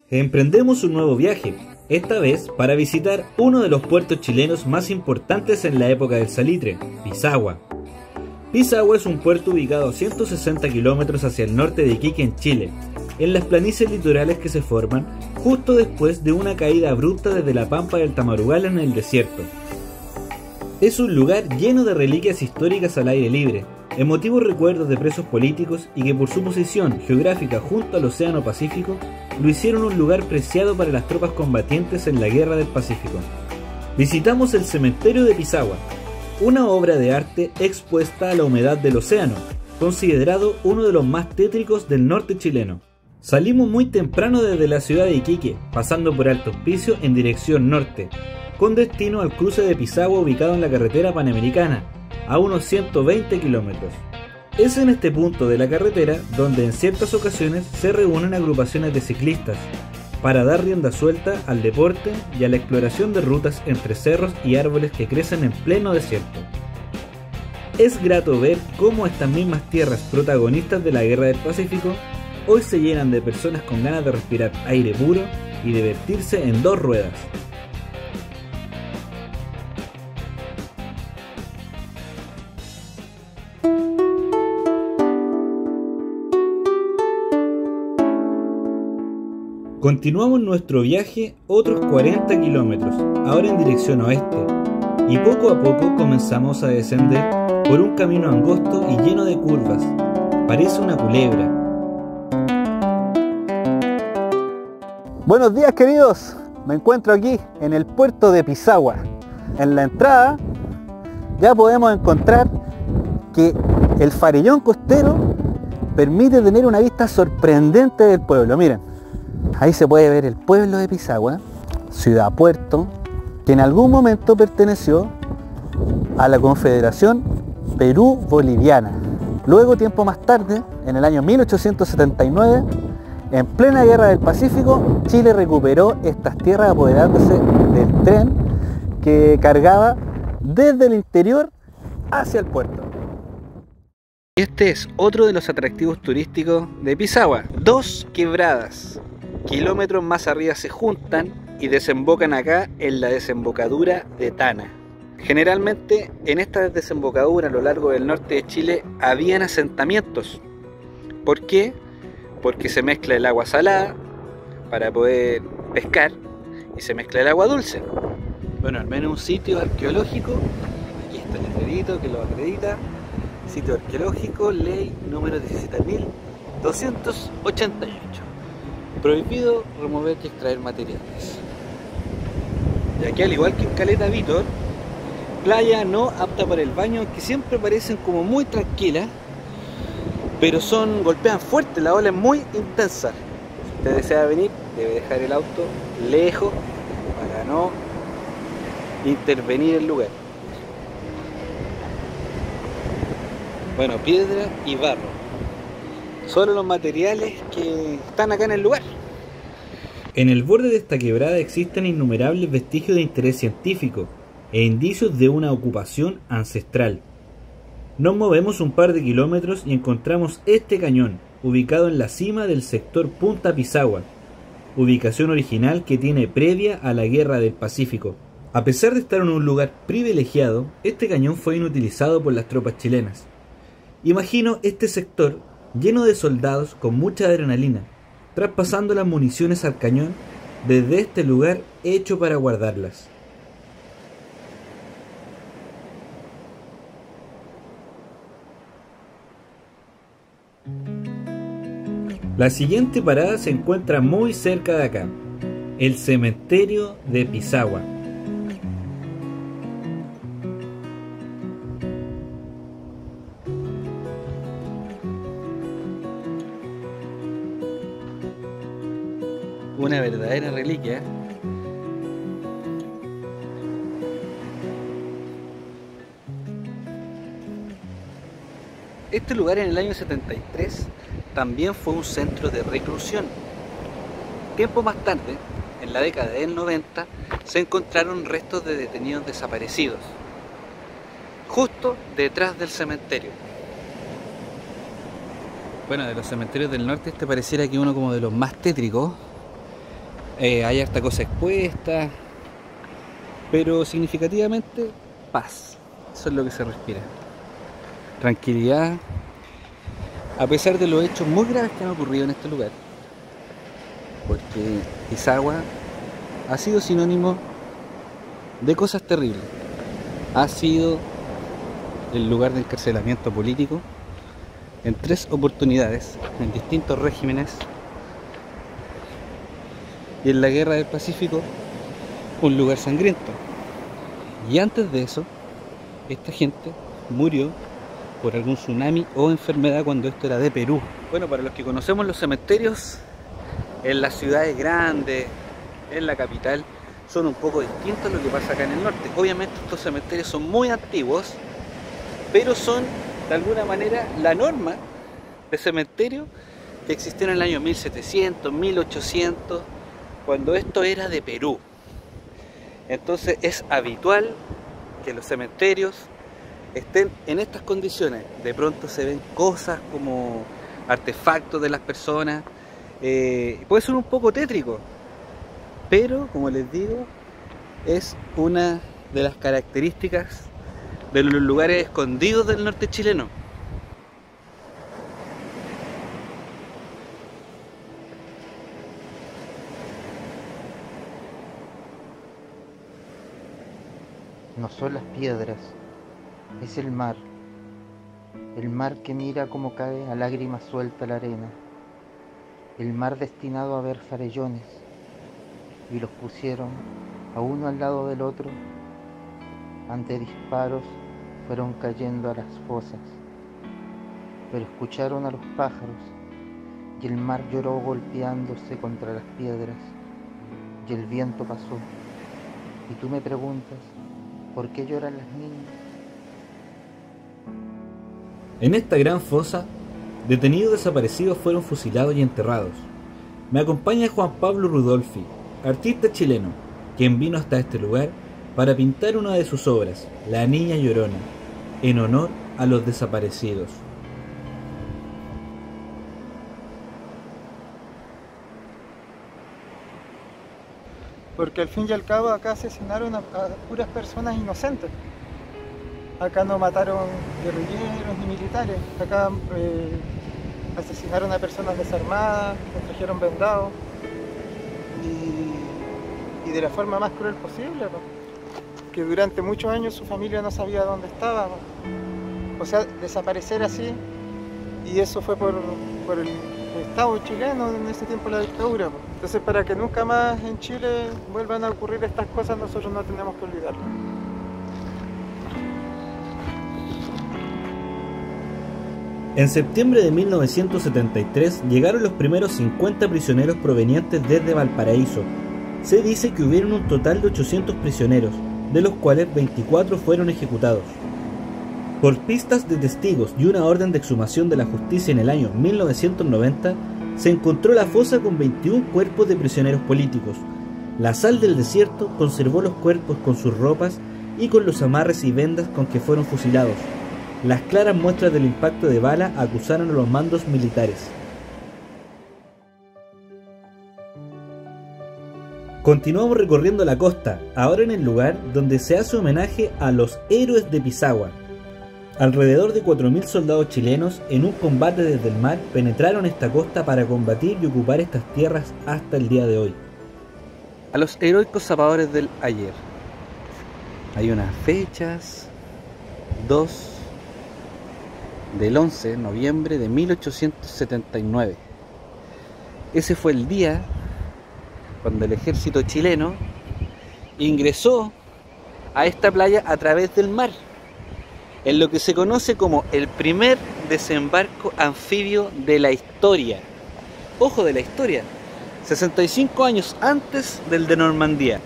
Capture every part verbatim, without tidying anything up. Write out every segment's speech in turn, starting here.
Emprendemos un nuevo viaje, esta vez para visitar uno de los puertos chilenos más importantes en la época del salitre, Pisagua. Pisagua es un puerto ubicado a ciento sesenta kilómetros hacia el norte de Iquique en Chile, en las planicies litorales que se forman justo después de una caída abrupta desde la pampa del Tamarugal en el desierto. Es un lugar lleno de reliquias históricas al aire libre, emotivos recuerdos de presos políticos y que por su posición geográfica junto al Océano Pacífico lo hicieron un lugar preciado para las tropas combatientes en la Guerra del Pacífico. Visitamos el cementerio de Pisagua, una obra de arte expuesta a la humedad del océano, considerado uno de los más tétricos del norte chileno. Salimos muy temprano desde la ciudad de Iquique, pasando por Alto Hospicio en dirección norte, con destino al cruce de Pisagua ubicado en la carretera Panamericana, a unos ciento veinte kilómetros. Es en este punto de la carretera donde en ciertas ocasiones se reúnen agrupaciones de ciclistas para dar rienda suelta al deporte y a la exploración de rutas entre cerros y árboles que crecen en pleno desierto. Es grato ver cómo estas mismas tierras protagonistas de la Guerra del Pacífico hoy se llenan de personas con ganas de respirar aire puro y divertirse en dos ruedas. Continuamos nuestro viaje otros cuarenta kilómetros, ahora en dirección oeste, y poco a poco comenzamos a descender por un camino angosto y lleno de curvas. Parece una culebra. Buenos días, queridos, me encuentro aquí en el puerto de Pisagua. En la entrada ya podemos encontrar que el farellón costero permite tener una vista sorprendente del pueblo. Miren, ahí se puede ver el pueblo de Pisagua, ciudad puerto, que en algún momento perteneció a la Confederación Perú-Boliviana. Luego, tiempo más tarde, en el año mil ochocientos setenta y nueve, en plena Guerra del Pacífico, Chile recuperó estas tierras apoderándose del tren que cargaba desde el interior hacia el puerto. Este es otro de los atractivos turísticos de Pisagua. Dos quebradas, kilómetros más arriba, se juntan y desembocan acá en la desembocadura de Tana. Generalmente en esta desembocadura a lo largo del norte de Chile habían asentamientos. ¿Por qué? Porque se mezcla el agua salada para poder pescar y se mezcla el agua dulce. Bueno, al menos un sitio arqueológico, aquí está el letrerito que lo acredita. Sitio arqueológico, ley número diecisiete mil doscientos ochenta y ocho. Prohibido remover y extraer materiales. Y aquí, al igual que en Caleta Vítor, playa no apta para el baño, que siempre parecen como muy tranquilas, pero son, golpean fuerte, la ola es muy intensa. Si usted desea venir, debe dejar el auto lejos para no intervenir el lugar. Bueno, piedra y barro, solo los materiales que están acá en el lugar. En el borde de esta quebrada existen innumerables vestigios de interés científico e indicios de una ocupación ancestral. Nos movemos un par de kilómetros y encontramos este cañón, ubicado en la cima del sector Punta Pisagua, ubicación original que tiene previa a la Guerra del Pacífico. A pesar de estar en un lugar privilegiado, este cañón fue inutilizado por las tropas chilenas. Imagino este sector lleno de soldados con mucha adrenalina, traspasando las municiones al cañón desde este lugar hecho para guardarlas. La siguiente parada se encuentra muy cerca de acá, el cementerio de Pisagua. Una verdadera reliquia. Este lugar en el año setenta y tres también fue un centro de reclusión. Tiempo más tarde, en la década del noventa, se encontraron restos de detenidos desaparecidos, justo detrás del cementerio. Bueno, de los cementerios del norte este pareciera que uno como de los más tétricos, eh, hay harta cosa expuesta, pero significativamente paz. Eso es lo que se respira. Tranquilidad, a pesar de los hechos muy graves que han ocurrido en este lugar, porque Pisagua ha sido sinónimo de cosas terribles. Ha sido el lugar de encarcelamiento político en tres oportunidades, en distintos regímenes, y en la Guerra del Pacífico un lugar sangriento. Y antes de eso, esta gente murió por algún tsunami o enfermedad cuando esto era de Perú. Bueno, para los que conocemos los cementerios en las ciudades grandes, en la capital, son un poco distintos a lo que pasa acá en el norte. Obviamente estos cementerios son muy antiguos, pero son de alguna manera la norma de cementerio que existió en el año mil setecientos, mil ochocientos, cuando esto era de Perú. Entonces es habitual que los cementerios estén en estas condiciones. De pronto se ven cosas como artefactos de las personas, eh, puede ser un poco tétrico, pero como les digo, es una de las características de los lugares escondidos del norte chileno. No son las piedras, es el mar, el mar que mira como cae a lágrimas suelta la arena, el mar destinado a ver farellones, y los pusieron a uno al lado del otro. Ante disparos fueron cayendo a las fosas, pero escucharon a los pájaros, y el mar lloró golpeándose contra las piedras, y el viento pasó. Y tú me preguntas, ¿por qué lloran las niñas? En esta gran fosa, detenidos desaparecidos fueron fusilados y enterrados. Me acompaña Juan Pablo Rudolfi, artista chileno, quien vino hasta este lugar para pintar una de sus obras, La Niña Llorona, en honor a los desaparecidos. Porque al fin y al cabo acá asesinaron a, a puras personas inocentes. Acá no mataron guerrilleros ni militares, acá eh, asesinaron a personas desarmadas, los trajeron vendados y, y de la forma más cruel posible, ¿no? Que durante muchos años su familia no sabía dónde estaba, ¿no? O sea, desaparecer así, y eso fue por, por el Estado chileno en ese tiempo, la dictadura, ¿no? Entonces, para que nunca más en Chile vuelvan a ocurrir estas cosas, nosotros no tenemos que olvidarlo. En septiembre de mil novecientos setenta y tres llegaron los primeros cincuenta prisioneros provenientes desde Valparaíso. Se dice que hubieron un total de ochocientos prisioneros, de los cuales veinticuatro fueron ejecutados. Por pistas de testigos y una orden de exhumación de la justicia en el año mil novecientos noventa, se encontró la fosa con veintiún cuerpos de prisioneros políticos. La Sal del Desierto conservó los cuerpos con sus ropas y con los amarres y vendas con que fueron fusilados. Las claras muestras del impacto de bala acusaron a los mandos militares. Continuamos recorriendo la costa, ahora en el lugar donde se hace homenaje a los héroes de Pisagua. Alrededor de cuatro mil soldados chilenos en un combate desde el mar penetraron esta costa para combatir y ocupar estas tierras hasta el día de hoy. A los heroicos zapadores del ayer. Hay unas fechas, dos del once de noviembre de mil ochocientos setenta y nueve. Ese fue el día cuando el ejército chileno ingresó a esta playa a través del mar, en lo que se conoce como el primer desembarco anfibio de la historia. Ojo, de la historia, sesenta y cinco años antes del de Normandía.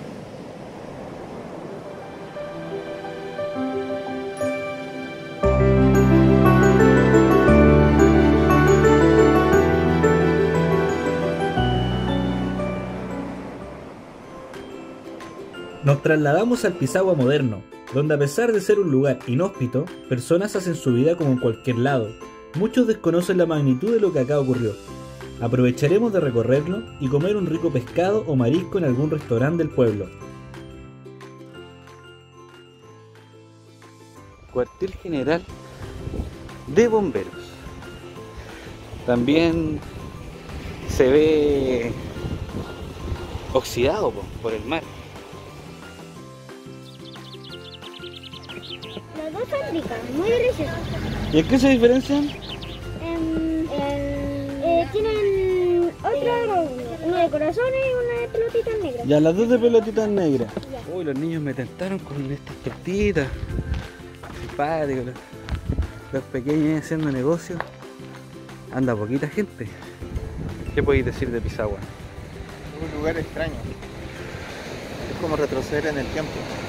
Nos trasladamos al Pisagua moderno, donde a pesar de ser un lugar inhóspito, personas hacen su vida como en cualquier lado. Muchos desconocen la magnitud de lo que acá ocurrió. Aprovecharemos de recorrerlo y comer un rico pescado o marisco en algún restaurante del pueblo. Cuartel General de Bomberos. También se ve oxidado po, por el mar. Las dos son ricas, muy deliciosas. ¿Y en qué se diferencian? Em, eh, tienen otra, una de corazones y una de pelotitas negras. Ya, las dos de pelotitas negras. Ya. Uy, los niños me tentaron con estas tortitas. Simpáticos. Los, los pequeños haciendo negocio. Anda poquita gente. ¿Qué podéis decir de Pisagua? Es un lugar extraño. Es como retroceder en el tiempo.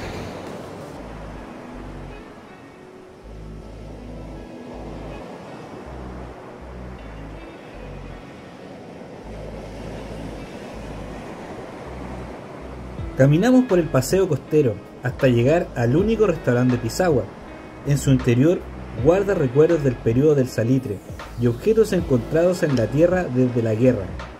Caminamos por el paseo costero hasta llegar al único restaurante de Pisagua. En su interior guarda recuerdos del periodo del salitre y objetos encontrados en la tierra desde la guerra.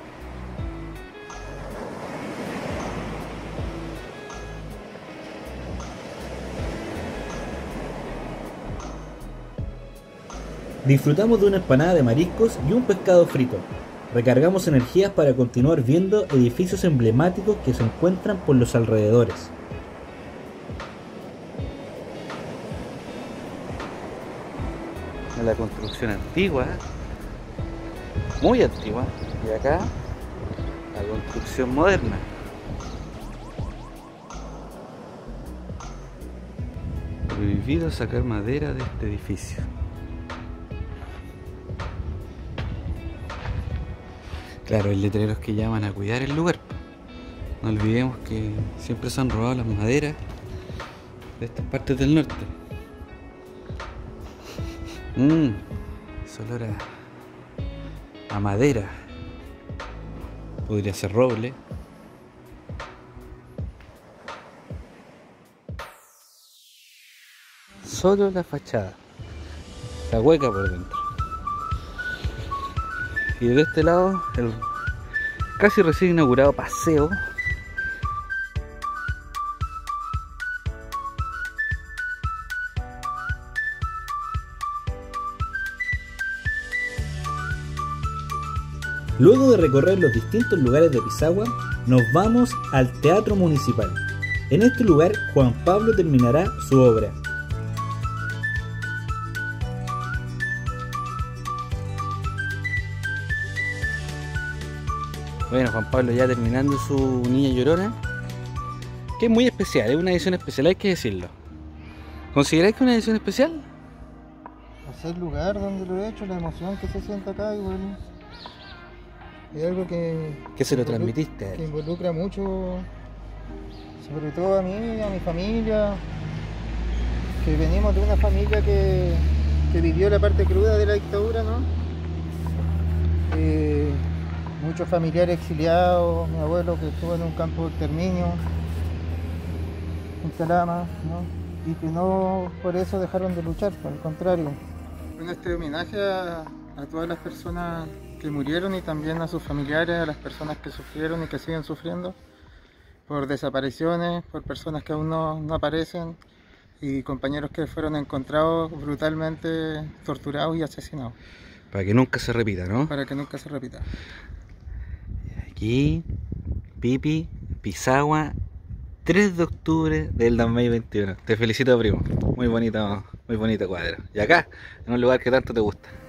Disfrutamos de una empanada de mariscos y un pescado frito. Recargamos energías para continuar viendo edificios emblemáticos que se encuentran por los alrededores. La construcción antigua, muy antigua, y acá la construcción moderna. Prohibido sacar madera de este edificio. Claro, hay letreros que llaman a cuidar el lugar. No olvidemos que siempre se han robado las maderas de estas partes del norte. Mmm, ese olor a, a madera. Podría ser roble. Solo la fachada. La hueca por dentro. Y de este lado, el casi recién inaugurado paseo. Luego de recorrer los distintos lugares de Pisagua, nos vamos al Teatro Municipal. En este lugar, Juan Pablo terminará su obra. Bueno, Juan Pablo ya terminando su Niña Llorona, que es muy especial, es una edición especial, hay que decirlo. ¿Consideráis que es una edición especial? No sé el lugar donde lo he hecho, la emoción que se siente acá, igual. Es algo que... ¿Qué se lo involu- transmitiste a Que él? involucra mucho, sobre todo a mí, a mi familia, que venimos de una familia que, que vivió la parte cruda de la dictadura, ¿no? Eh, muchos familiares exiliados, mi abuelo que estuvo en un campo de exterminio, en Calama, ¿no? Y que no por eso dejaron de luchar, por el contrario. Bueno, este homenaje a, a todas las personas que murieron y también a sus familiares, a las personas que sufrieron y que siguen sufriendo por desapariciones, por personas que aún no, no aparecen y compañeros que fueron encontrados brutalmente torturados y asesinados, Para que nunca se repita, ¿no? para que nunca se repita. Aquí, Pipi, Pisagua, tres de octubre del dos mil veintiuno. Te felicito, primo. Muy bonito, muy bonito cuadro. Y acá, en un lugar que tanto te gusta.